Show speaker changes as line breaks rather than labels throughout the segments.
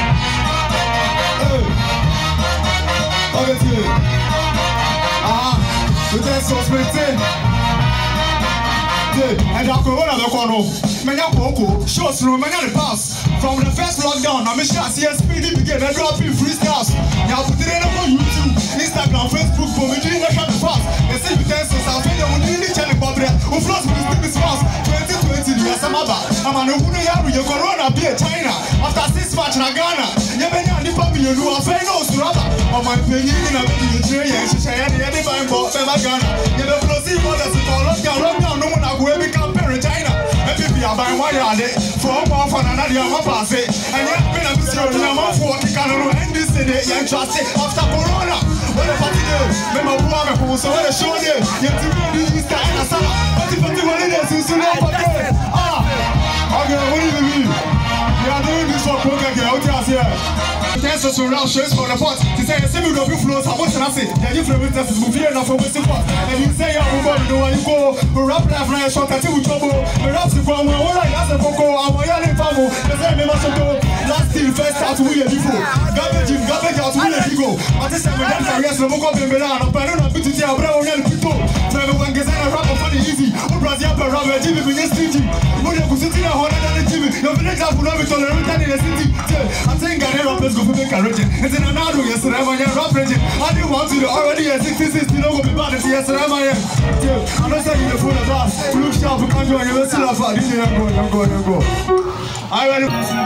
And I go on the corner. Many Poco shows no many pass from the first lockdown. I'm sure CSPD began and drop in freestyles. Now put it on YouTube, Instagram, Facebook for me doing a shot fast. They say you dance so I'll find you in the channel public. Who flows with the stupid spouse 2020 years I'm about. I'm an Uhuya, you corona be a China. After 6 months in Ghana, you may not the public you are fair no rubber. On my penny in a video, she said any time for Ghana. You don't proceed for the lockdown, no one I will become parent China. I buy one yard for more fun and another pass it. And yet, when I'm still in my 40 cannon and this city, young trust it after Corona. What a party do? Remember, who so what a show you. You have to be this time in the summer. But if you want to do so, okay, what do you mean? You are doing this for program out here. There's also round shows for the pot. To say a similar flows, I want to say, yeah, you feel with us, move here enough for Western Pot. And you say, I'm going to know where you go. We rap life, and I shot at you with trouble. We rap the from where I ask the Boko, I'm a young family. The same member to go. Last till first out to win a before. Garbage out to win a go. But this time we dance and yes, the Boko Bembela, but I don't know to see a brown and people. Never one gets a rap for the easy. Who brought you up a rubber, Jimmy, when you're stingy. When you're sitting at home and Jimmy, your village have to love it on the return in the city. I think I never go for make a region. It's in another yes, I'm a rap region. I do want to already a 66, you know, be bad. Yes, I'm a I'm not saying the phone of us. Look sharp, you can't do it. You're still a fat. I'm going. I ready.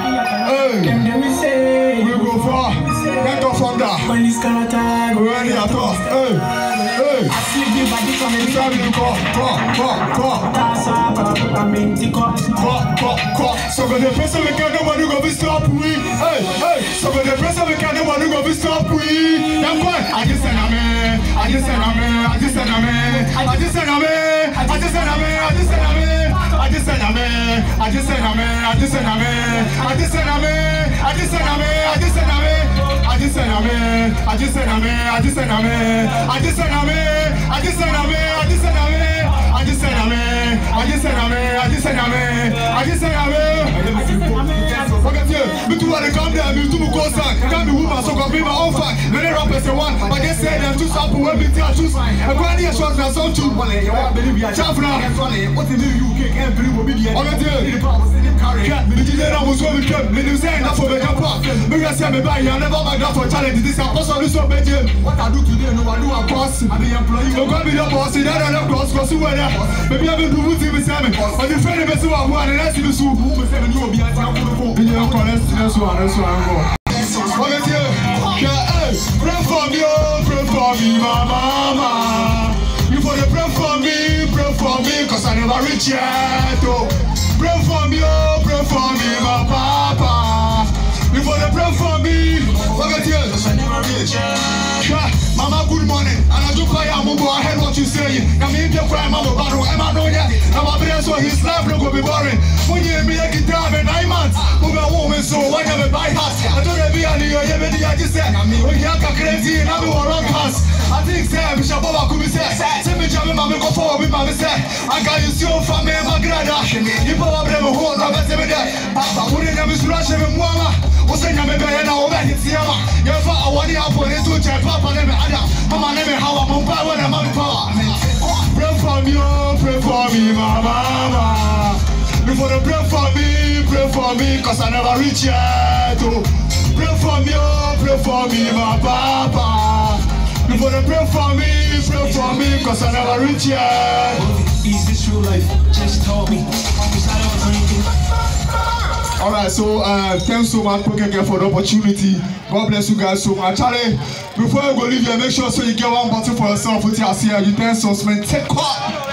Hey, we go far. Let go from that. We're ready at all. Hey. So when the person we can't nobody go be stop we. Hey. So when the person we can't nobody go be stop we. That's why I just said me too wanna come there, me too go sang. Can't be woman, so come be my own fight. Many rappers say one, but they say them too sample when me tell choose. I go any short now some too. You want believe you are chaff now. What in the UK can't believe what me the. On the day, me the general was when we came. Me do say enough for the jump up. Me just say me buy, I never back down for challenge. This is a person who so bad. What I do today, no I do a boss. I be employee. You can't be the boss. You don't have boss. Cause you were there. Maybe I will do what you say me. But the friend is who I want and I see the soup. Who will say me you will be a champ for the phone. You don't call us. That's one go. Pray for me, my mama. You for the pray for me, cause I never reach yet. Oh. Pray for me, my papa. You for the pray for me, cause I never reach yet. Mama, good morning. And I do play a move. I heard what you say. I mean, the crime, Mama, battle. Am I know yet? I'm a player, so his life no go be boring. When you be a guitar in 9 months, move a woman, so why never buy house? I don't ever be a new year, I just said, when you have crazy and I'm wrong house. I think, Sam, Shababa could be said. Send me, Jamie, Mamma, go forward with my mistake. I got you so from me, my grada. You probably have a whole lot of every day. Papa, wouldn't have Miss Russia and Mama. What's the name of the over his Yama? You're for a 1 year for it to check Papa. Mama, never how I'm on power and mommy power. Pray for me, my mama. Before the pray for me, cause I never reach yet. Pray for me, my papa. Before the pray for me, cause I never reach yet.
Is this real life? Just told me.
Alright, so thanks so much for the opportunity. God bless you guys so much. Charlie, before you go leave here, make sure so you get one bottle for yourself with your CR. You dance so take part.